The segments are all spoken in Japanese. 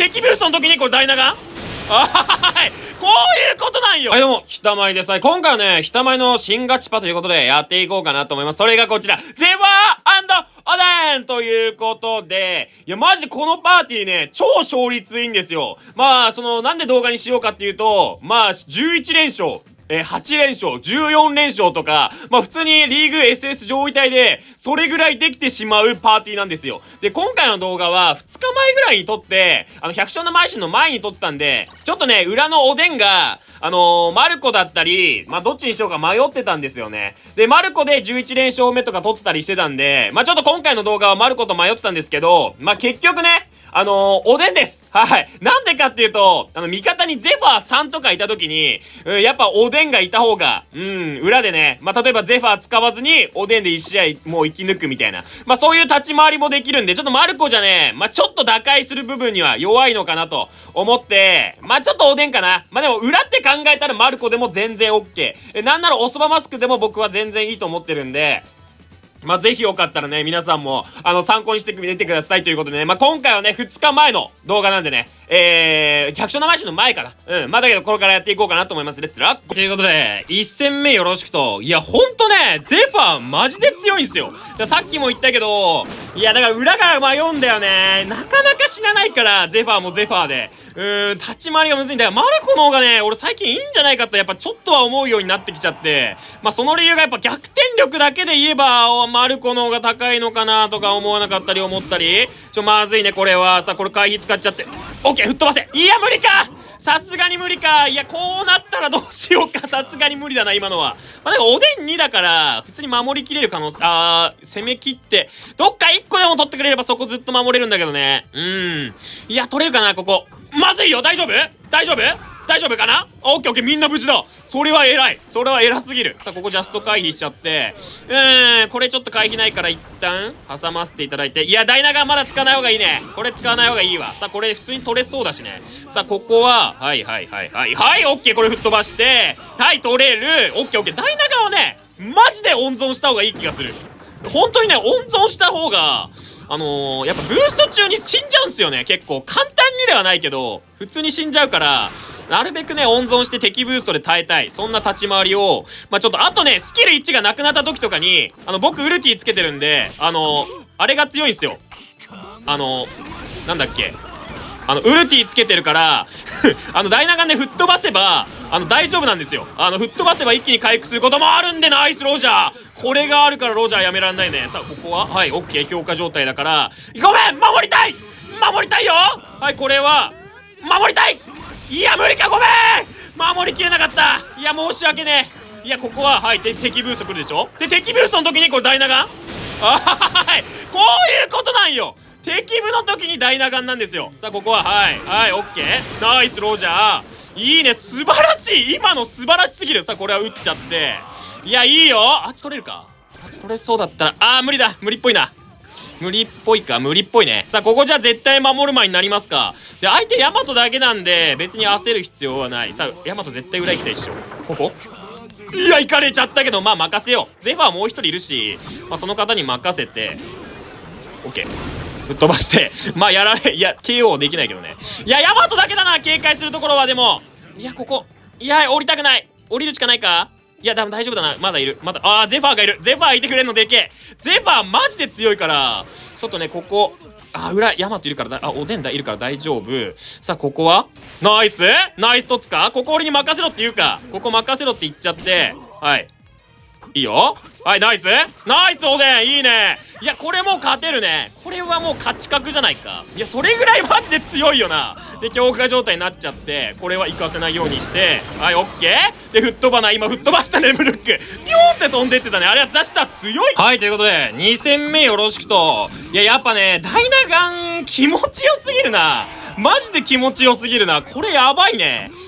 敵ブーストの時にこれダイナガンはい。こういうことなんよ。はい、どうも、ひたまいです。はい、今回はね、ひたまいの新ガチパということでやっていこうかなと思います。それがこちら、ゼファー&おでんということで、いや、マジこのパーティーね、超勝率いいんですよ。まあ、なんで動画にしようかっていうと、まあ、11連勝。8連勝、14連勝とか、まあ普通にリーグ SS 上位隊で、それぐらいできてしまうパーティーなんですよ。で、今回の動画は2日前ぐらいに撮って、百姓の邁進の前に撮ってたんで、ちょっとね、裏のおでんが、マルコだったり、まあどっちにしようか迷ってたんですよね。で、マルコで11連勝目とか撮ってたりしてたんで、まあちょっと今回の動画はマルコと迷ってたんですけど、まあ結局ね、おでんです。はい。なんでかっていうと、味方にゼファー3とかいた時に、やっぱおでんがいた方が、裏でね、まあ、例えばゼファー使わずに、おでんで1試合もう生き抜くみたいな。まあ、そういう立ち回りもできるんで、ちょっとマルコじゃね、まあ、ちょっと打開する部分には弱いのかなと思って、まあ、ちょっとおでんかな。まあ、でも裏って考えたらマルコでも全然 OK。なんならおそばマスクでも僕は全然いいと思ってるんで、まあ、ぜひよかったらね、皆さんも、参考にしてみてくださいということでね、まあ、今回はね、2日前の動画なんでね、百姓の邁進の前かな。まあ、だけど、これからやっていこうかなと思います。レッツラッということで、1戦目よろしくと、いや、ほんとね、ゼファーマジで強いんですよ。さっきも言ったけど、いや、だから裏が迷うんだよね。なかなか死なないから、ゼファーもゼファーで。立ち回りがむずいんだよ。マルコの方がね、俺最近いいんじゃないかと、やっぱちょっとは思うようになってきちゃって、まあ、その理由がやっぱ逆転力だけで言えば、マルコの方が高いのかなとか思わなかったり思ったり、まずいね、これは。さ、これ回避使っちゃって。オッケー、吹っ飛ばせ。いや、無理か。さすがに無理か。いや、こうなったらどうしようか。さすがに無理だな、今のは。まあ、なんかおでん2だから、普通に守りきれる可能性、攻め切って、どっか1個でも取ってくれればそこずっと守れるんだけどね。いや、取れるかな、ここ。まずいよ、大丈夫大丈夫大丈夫かな。オッケーオッケー、みんな無事だ。それは偉い。それは偉すぎる。さあ、ここジャスト回避しちゃって。これちょっと回避ないから一旦挟ませていただいて。いや、ダイナガンまだ使わない方がいいね。これ使わない方がいいわ。さあ、これ普通に取れそうだしね。さあ、ここは、はい、オッケー、これ吹っ飛ばして。はい、取れる。オッケーオッケー。ダイナガンはね、マジで温存した方がいい気がする。本当にね、温存した方が、やっぱブースト中に死んじゃうんすよね。結構。簡単にではないけど、普通に死んじゃうから、なるべくね、温存して敵ブーストで耐えたい。そんな立ち回りを、まあ、ちょっと、あとね、スキル1がなくなった時とかに、僕ウルティつけてるんで、あれが強いんすよ。なんだっけ。ウルティつけてるからダイナガンで吹っ飛ばせば、大丈夫なんですよ。吹っ飛ばせば一気に回復することもあるんで、ナイスロジャー。これがあるからロジャーやめらんないね。さあ、ここははい、オッケー、強化状態だから、ごめん守りたい守りたいよ。はい、これは、守りたい。いや、無理か、ごめん守りきれなかった。いや、申し訳ねえ。いや、ここは、はい、敵ブースト来るでしょ。で、敵ブーストの時にこれダイナガンはい、こういうことなんよ。敵部の時にダイナガンなんですよ。さあ、ここは、はい、オッケー。ナイス、ロジャー。いいね、素晴らしい。今の素晴らしすぎる。さあ、これは打っちゃって。いや、いいよ。あっち取れるか。あっち取れそうだったら、無理だ。無理っぽいな。無理っぽいか、無理っぽいね。さあ、ここじゃ絶対守る前になりますか。で、相手ヤマトだけなんで、別に焦る必要はない。さあ、ヤマト絶対裏行きたいっしょ。ここいや、行かれちゃったけど、まあ、任せよう。ゼファーもう一人いるし、まあ、その方に任せて、オッケー。ぶっ飛ばして、まあ、いや、KO できないけどね。いや、ヤマトだけだな、警戒するところは。でも、いや、ここ。いや、降りたくない。降りるしかないか。いや、大丈夫だな。まだいる。まだ、ゼファーがいる。ゼファーいてくれんのでけえ。ゼファーマジで強いから、ちょっとね、ここ、裏、ヤマトいるから、おでんだいるから大丈夫。さあ、ここはナイストツか。ここ俺に任せろって言うか。ここ任せろって言っちゃって、はい。いいよ。はい、ナイスおでんいいね。いや、これもう勝てるね。これはもう勝ち確じゃないか。いや、それぐらいマジで強いよな。で、強化状態になっちゃって、これは行かせないようにして、はい、オッケー。で、吹っ飛ばない。今、吹っ飛ばしたね、ブルック。ピョーって飛んでってたね。あれは出した強い。はい、ということで、2戦目よろしくと。いや、やっぱね、ダイナガン気持ちよすぎるな。マジで気持ちよすぎるな。これやばいね。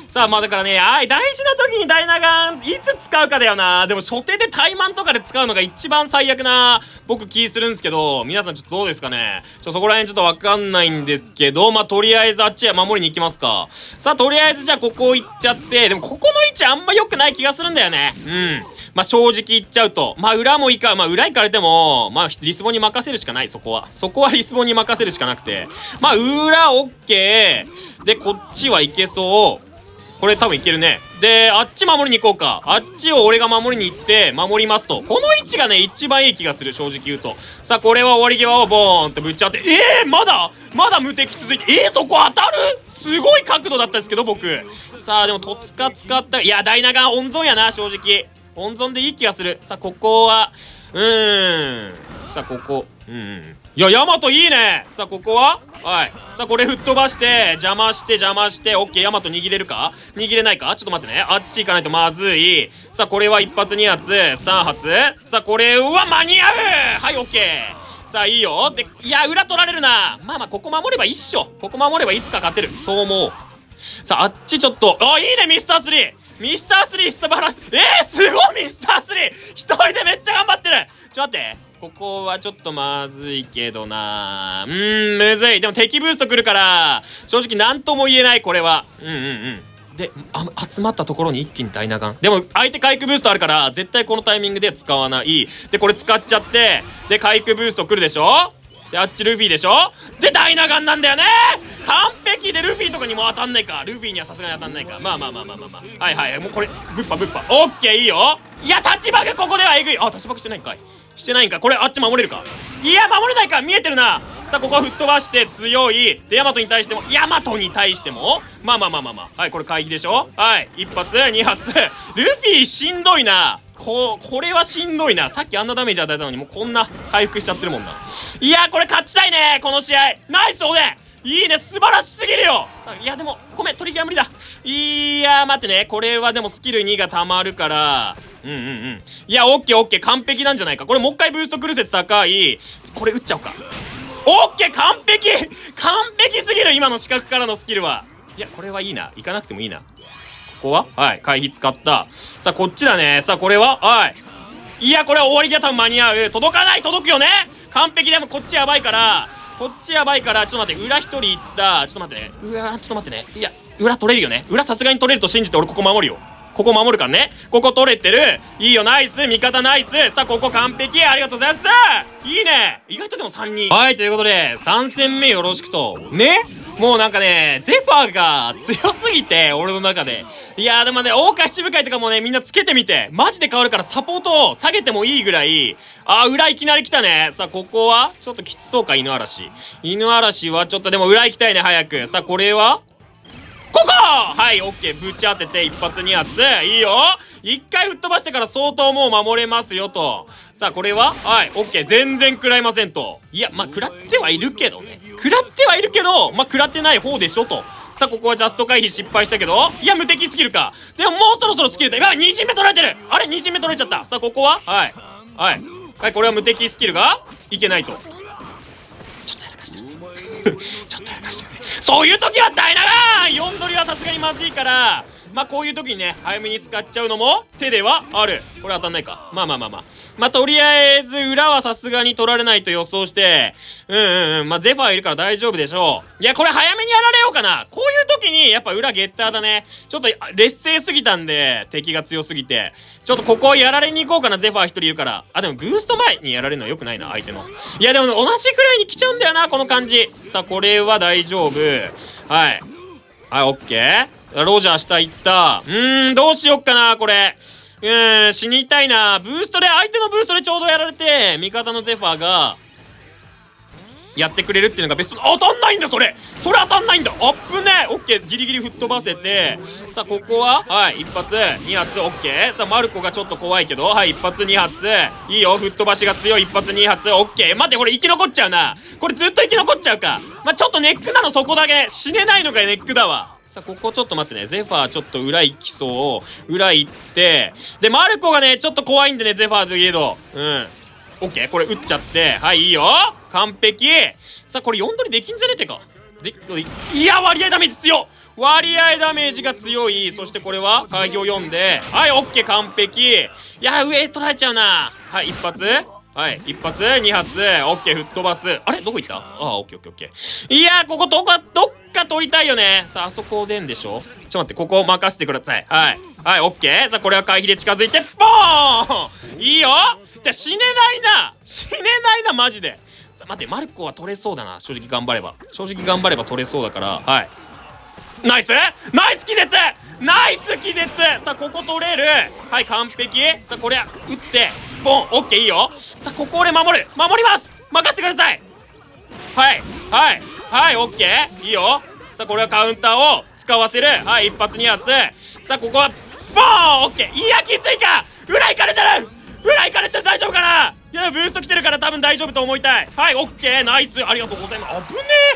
さあ、まあだからね、大事な時にダイナガン、いつ使うかだよな。でも初手で怠慢とかで使うのが一番最悪な、僕気するんですけど、皆さんちょっとどうですかね。そこら辺ちょっとわかんないんですけど、まあとりあえずあっちへ守りに行きますか。さあ、とりあえずじゃあここ行っちゃって、でもここの位置あんま良くない気がするんだよね。うん。まあ正直言っちゃうと、まあ裏もいいか、まあ裏行かれても、まあリスボンに任せるしかない、そこは。そこはリスボンに任せるしかなくて。まあ裏オッケー。で、こっちはいけそう。これ多分いけるね。で、あっち守りに行こうか。あっちを俺が守りに行って、守りますと。この位置がね、一番いい気がする、正直言うと。さあ、これは終わり際をボーンってぶち当て、まだ無敵続いて、そこ当たる？すごい角度だったんですけど、僕。さあ、でも、戸塚使った。いや、ダイナガン温存やな、正直。温存でいい気がする。さあ、ここは、さあ、ここ。いや、ヤマトいいね。さあ、ここははい。さあ、これ吹っ飛ばして、邪魔して、オッケー、ヤマト握れるか？握れないか？ちょっと待ってね。あっち行かないとまずい。さあ、これは1発、2発、3発。さあ、これは間に合う！はい、オッケー。さあ、いいよ。で、いや、裏取られるな。まあまあ、ここ守ればいいっしょ。ここ守ればいつか勝てる。そう思う。さあ、あっちちょっと、いいね、ミスター3！ミスター3素晴らしい。すごいミスター 3！ 一人でめっちゃ頑張ってる。ちょっと待って。ここはちょっとまずいけどな。むずい。でも敵ブースト来るから、正直何とも言えない、これは。で、集まったところに一気にダイナガン。でも、相手回復ブーストあるから、絶対このタイミングで使わない。で、これ使っちゃって、で、回復ブースト来るでしょ？で、あっちルフィでしょ？で、ダイナガンなんだよね！完璧でルフィとかにも当たんないか。ルフィにはさすがに当たんないか。まあ。はい。もうこれ、ぶっぱ。オッケー、いいよ。いや、タッチバグここではえぐい。タッチバグしてないんかい。してないんか。これ、あっち守れるか。いや、守れないか。見えてるな。さあ、ここは吹っ飛ばして強い。で、ヤマトに対しても、まあ。はい、これ回避でしょ？はい。1発、2発。ルフィしんどいな。これはしんどいな。さっきあんなダメージ与えたのにもうこんな回復しちゃってるもんな。いや、これ勝ちたいね、この試合。ナイスおでん！いいね、素晴らしすぎるよ。さあ、いや、でも、ごめん、取り際無理だ。いや、待ってね。これはでもスキル2が溜まるから。いや、オッケー。完璧なんじゃないか。これもう一回ブースト来る説高い。これ打っちゃおうか。オッケー、完璧すぎる、今の視覚からのスキルは。いや、これはいいな。行かなくてもいいな。ここははい、回避使った。さあ、こっちだね。さあ、これははい。いや、これは終わり際多分間に合う。届くよね。完璧。でもこっちやばいから、ちょっと待って、裏一人行った。ちょっと待ってね。ちょっと待ってね。いや、裏取れるよね。裏さすがに取れると信じて俺ここ守るよ。ここ守るからね。ここ取れてる。いいよ、ナイス。味方ナイス。さあ、ここ完璧。ありがとうございます。いいね。意外とでも3人。はい、ということで、3戦目よろしくと。ね？もうなんかね、ゼファーが強すぎて、俺の中で。いやーでもね、大川七部会とかもね、みんなつけてみて。マジで変わるからサポートを下げてもいいぐらい。裏いきなり来たね。さあ、ここはちょっときつそうか、犬嵐。犬嵐はちょっとでも裏行きたいね、早く。さあ、これはここはい、オッケー。ぶち当てて、1発2発。いいよ。1回吹っ飛ばしてから相当もう守れますよと。さあ、これははい、オッケー。全然食らいませんと。いや、まあ、食らってはいるけど、まあ、食らってない方でしょと。さあ、ここはジャスト回避失敗したけど、いや、無敵スキルか。でも、もうそろそろスキルだ。やばい、2陣目取られてる。あれ、2陣目取られちゃった。さあ、ここははい、これは無敵スキルがいけないと。ちょっとやらかしてる。そういう時はダイナガン4取りはさすがにまずいから、まあこういう時にね、早めに使っちゃうのも手ではある。これ当たんないか。まあとりあえず裏はさすがに取られないと予想して、まあゼファーいるから大丈夫でしょう。いや、これ早めにやられようかな。こういう時にやっぱ裏ゲッターだね。ちょっと劣勢すぎたんで、敵が強すぎて。ちょっとここやられに行こうかな、ゼファー一人いるから。でもブースト前にやられるのは良くないな、相手の。いや、でも同じくらいに来ちゃうんだよな、この感じ。さあ、これは大丈夫。はい、オッケー。ロジャー下行った。どうしよっかな、これ。死にたいな。相手のブーストでちょうどやられて、味方のゼファーが、やってくれるっていうのがベスト。当たんないんだ、それ当たんないんだ。あっぶね。オッケー。ギリギリ吹っ飛ばせて。さあ、ここははい、1発、2発、オッケー。さあ、マルコがちょっと怖いけど、はい、1発、2発。いいよ、吹っ飛ばしが強い。1発、2発、オッケー。待って、これ生き残っちゃうな。これずっと生き残っちゃうか。まあ、ちょっとネックなのそこだけ。死ねないのがネックだわ。さあ、ここちょっと待ってね。ゼファーちょっと裏行きそう。裏行って。で、マルコがね、ちょっと怖いんでね、ゼファーといえど。オッケー。これ打っちゃって。はい、いいよ。完璧。さあ、これ4取りできんじゃねってか。いや、割合ダメージ強っ。 割合ダメージが強い。そしてこれは会議を読んで、はい、オッケー、完璧。いや、上取られちゃうな。はい、一発。はい、一発、二発、オッケー、吹っ飛ばす。あれどこ行った？ああ、オッケーオッケーオッケー。いやー、ここどっか取りたいよね。さあ、あそこでんでしょ？ちょっと待って、ここ任せてください。はい。はい、オッケー。さあ、これは回避で近づいて、ボーンいいよ。死ねないな。死ねないな、マジで。さあ、待って、マルコは取れそうだな。正直頑張れば。取れそうだから、はい。ナイスナイス気絶ナイス気絶。さあ、ここ取れる。はい、完璧。さあ、これは打ってボン。オッケー、いいよ。さあ、ここ俺守ります任せてください。はいはいはい、オッケー、いいよ。さあ、これはカウンターを使わせる。はい、一発二発。さあ、ここはボーン。オッケー。いや、きついか。裏行かれてる大丈夫かな。いや、ブースト来てるから多分大丈夫と思いたい。はい、オッケー、ナイス、ありがとうございます。危ね